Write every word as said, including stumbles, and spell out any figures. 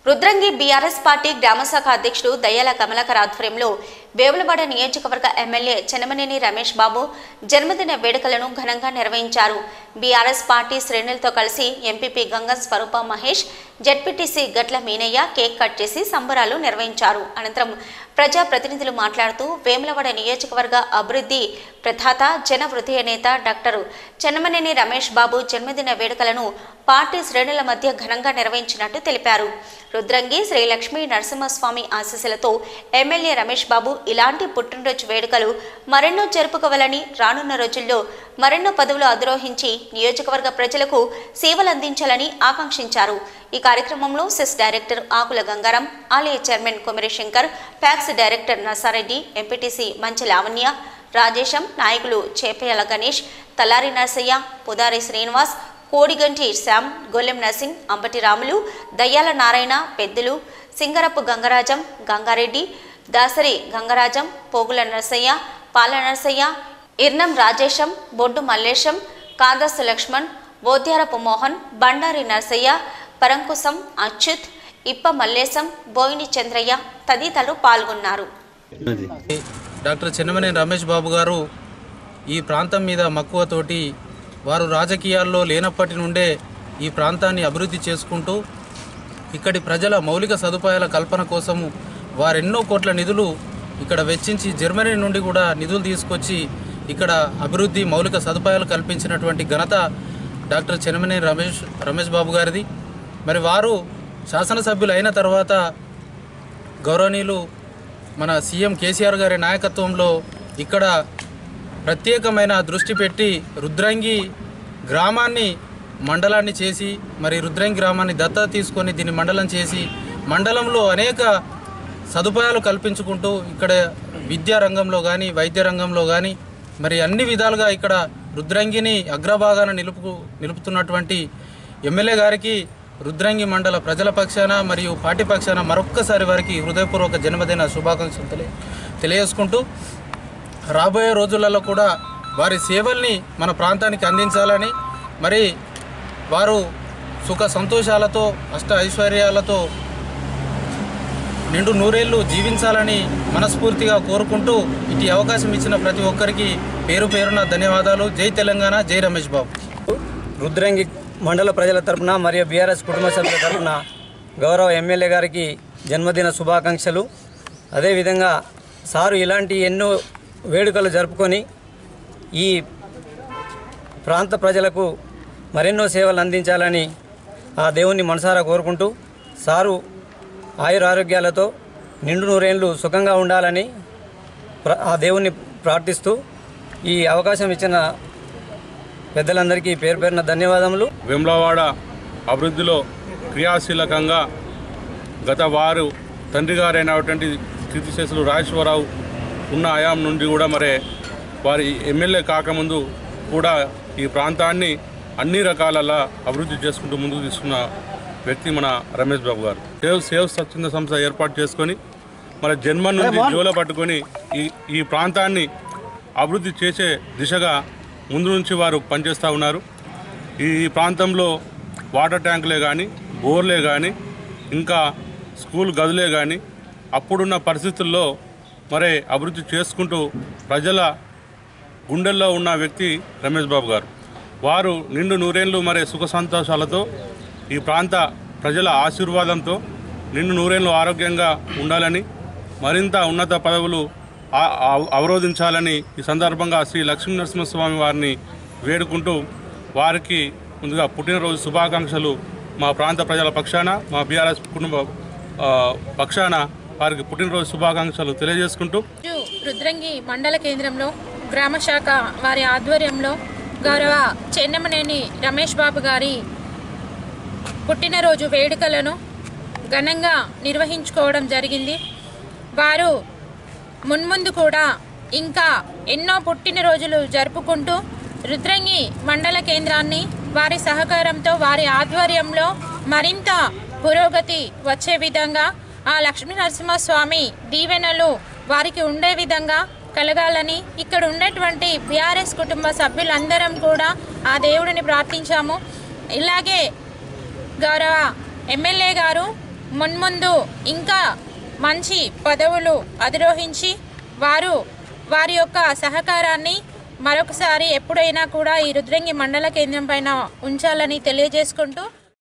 Rudrangi BRS party గ్రామశాఖ అధ్యక్షుడు దయ్యాల కమలాకర్ ఆధ్వర్యంలో వేములవాడ నియోజకవర్గ ఎమ్మెల్యే చెన్నమనేని రమేష్ బాబు జన్మదిన వేడుకలను ఘనంగా నిర్వహించారు. బీఆర్ఎస్ పార్టీ శ్రేణులతో కలిసి MPP Gangam Swarupa Mahesh, ZPTC Gatla Meenaiah cake cut చేసి సంబరాలు నిర్వహించారు. అనంతరం ప్రజా ప్రతినిధులు మాట్లాడుతూ వేములవాడ నియోజకవర్గ అభివృద్ధి ప్రదాత జన హృదయ నేత డాక్టర్ చెన్నమనేని రమేష్ బాబు జన్మదిన వేడుకలను పార్టీ శ్రేణుల మధ్య ఘనంగా నిర్వహించినట్టు తెలిపారు. రుద్రంగి శ్రీ లక్ష్మీ నరసింహస్వామి ఆశీస్సులతో ఎమ్మెల్యే రమేష్ బాబు ఇలాంటి పుట్టినరోజు వేడుకలు మరెన్నో జరుపుకోవాలని, రానున్న రోజుల్లో మరెన్నో పదవులు అధిరోహించి నియోజకవర్గ ప్రజలకు సేవలు అందించాలని ఆకాంక్షించారు. ఈ కార్యక్రమంలో సెస్ డైరెక్టర్ ఆకుల గంగారం, ఆలయ chairman Komiri Shankar, PACS director Narsareddy, MPTC Manchi Lavanya, Rajesham, నాయకులు చేపయాల గణేష్, తలారి నరసయ్య, పుదారి శ్రీనివాస్, కోడిగంటి శ్యామ్, గొల్లెం నర్సింగ్, అంబటి రాములు, దయ్యాల నారాయణ, పెద్దలు, సింగరపు గంగరాజం, గంగారెడ్డి, దాసరి గంగరాజం, పోగుల నరసయ్య, పాల నరసయ్య, ఇర్నం రాజేశం, బొడ్డు మల్లేశం, కాదస్సు లక్ష్మణ్, బోధ్యారపు మోహన్, బండారి నరసయ్య, పరంకుశం అచ్యుత్, ఇప్ప మల్లేశం, బోయిని చంద్రయ్య తదితరులు పాల్గొన్నారు. డాక్టర్ చెన్నమనేని రమేష్ బాబు గారు ఈ ప్రాంతం మీద మక్కువతోటి వారు రాజకీయాల్లో లేనప్పటి నుండే ఈ ప్రాంతాన్ని అభివృద్ధి చేసుకుంటూ ఇక్కడి ప్రజల మౌలిక సదుపాయాల కల్పన కోసము వారెన్నో కోట్ల నిధులు ఇక్కడ వెచ్చించి జర్మనీ నుండి కూడా నిధులు తీసుకొచ్చి ఇక్కడ అభివృద్ధి మౌలిక సదుపాయాలు కల్పించినటువంటి ఘనత డాక్టర్ చెన్నమనేని రమేష్ రమేష్ బాబు గారిది. మరి వారు శాసనసభ్యులు అయిన తర్వాత గౌరవనీయులు మన సీఎం కేసీఆర్ గారి నాయకత్వంలో ఇక్కడ ప్రత్యేకమైన దృష్టి పెట్టి రుద్రంగి గ్రామాన్ని మండలాన్ని చేసి, మరి రుద్రంగి గ్రామాన్ని దత్తత తీసుకొని దీన్ని మండలం చేసి మండలంలో అనేక సదుపాయాలు కల్పించుకుంటూ ఇక్కడ విద్యా రంగంలో కానీ వైద్య రంగంలో కానీ మరి అన్ని విధాలుగా ఇక్కడ రుద్రంగిని అగ్రభాగాన నిలుపు నిలుపుతున్నటువంటి ఎమ్మెల్యే గారికి రుద్రంగి మండల ప్రజల పక్షాన మరియు పార్టీ పక్షాన మరొక్కసారి వారికి హృదయపూర్వక జన్మదిన శుభాకాంక్షలు తెలియ తెలియజేసుకుంటూ రాబోయే రోజులలో కూడా వారి సేవల్ని మన ప్రాంతానికి అందించాలని, మరి వారు సుఖ సంతోషాలతో అష్ట ఐశ్వర్యాలతో నిండు నూరేళ్లు జీవించాలని మనస్ఫూర్తిగా కోరుకుంటూ ఇటు అవకాశం ఇచ్చిన ప్రతి ఒక్కరికి పేరు పేరున ధన్యవాదాలు. జై తెలంగాణ, జై రమేష్ బాబు. రుద్రంగి మండల ప్రజల తరపున మరియు బీఆర్ఎస్ కుటుంబ సభ్యుల తరపున గౌరవ ఎమ్మెల్యే గారికి జన్మదిన శుభాకాంక్షలు. అదేవిధంగా సారు ఇలాంటి ఎన్నో వేడుకలు జరుపుకొని ఈ ప్రాంత ప్రజలకు మరెన్నో సేవలు అందించాలని ఆ దేవుణ్ణి మనసారా కోరుకుంటూ సారు ఆయురారోగ్యాలతో నిండు నూరేళ్ళు సుఖంగా ఉండాలని ఆ దేవుణ్ణి ప్రార్థిస్తూ ఈ అవకాశం ఇచ్చిన పెద్దలందరికీ పేరు పేరున ధన్యవాదములు. వేములవాడ అభివృద్ధిలో క్రియాశీలకంగా గత వారు తండ్రి గారైనటువంటి కీర్తిశేషులు రాజేశ్వరరావు ఉన్న హయాం నుండి కూడా మరి వారి ఎమ్మెల్యే కాకముందు కూడా ఈ ప్రాంతాన్ని అన్ని రకాలలో అభివృద్ధి చేసుకుంటూ ముందుకు తీసుకున్న వ్యక్తి మన రమేష్ బాబు గారు. సేవ్ సేవ్ స్వచ్ఛంద సంస్థ ఏర్పాటు చేసుకొని మన జన్మ నుండి జోల పట్టుకొని ఈ ఈ ప్రాంతాన్ని అభివృద్ధి చేసే దిశగా ముందు నుంచి వారు పనిచేస్తూ ఉన్నారు. ఈ ప్రాంతంలో వాటర్ ట్యాంకులే కానీ, బోర్లే కానీ, ఇంకా స్కూల్ గదులే కానీ అప్పుడున్న పరిస్థితుల్లో మరి అభివృద్ధి చేసుకుంటూ ప్రజల గుండెల్లో ఉన్న వ్యక్తి రమేష్ బాబు గారు. వారు నిండు నూరేళ్ళు మరి సుఖ సంతోషాలతో ఈ ప్రాంత ప్రజల ఆశీర్వాదంతో నిండు నూరేళ్ళు ఆరోగ్యంగా ఉండాలని, మరింత ఉన్నత పదవులు అవరోధించాలని ఈ సందర్భంగా శ్రీ లక్ష్మీ నరసింహస్వామి వారిని వేడుకుంటూ వారికి ముందుగా పుట్టినరోజు శుభాకాంక్షలు మా ప్రాంత ప్రజల పక్షాన, మా బీఆర్ఎస్ కుటుంబ పక్షాన వారికి పుట్టినరోజు శుభాకాంక్షలు తెలియజేసుకుంటూ రుద్రంగి మండల కేంద్రంలో గ్రామ శాఖ వారి ఆధ్వర్యంలో గౌరవ చెన్నమనేని రమేష్ బాబు గారి పుట్టినరోజు వేడుకలను ఘనంగా నిర్వహించుకోవడం జరిగింది. వారు మున్ముందు కూడా ఇంకా ఎన్నో పుట్టినరోజులు జరుపుకుంటూ రుద్రంగి మండల కేంద్రాన్ని వారి సహకారంతో వారి ఆధ్వర్యంలో మరింత పురోగతి వచ్చే విధంగా ఆ లక్ష్మీ నరసింహస్వామి దీవెనలు వారికి ఉండే విధంగా కలగాలని ఇక్కడ ఉండేటువంటి బీఆర్ఎస్ కుటుంబ సభ్యులందరం కూడా ఆ దేవుడిని ప్రార్థించాము. ఇలాగే గౌరవ ఎమ్మెల్యే గారు మున్ముందు ఇంకా మంచి పదవులు అధిరోహించి వారు వారి యొక్క సహకారాన్ని మరొకసారి ఎప్పుడైనా కూడా ఈ రుద్రంగి మండల కేంద్రం పైన ఉంచాలని తెలియజేసుకుంటూ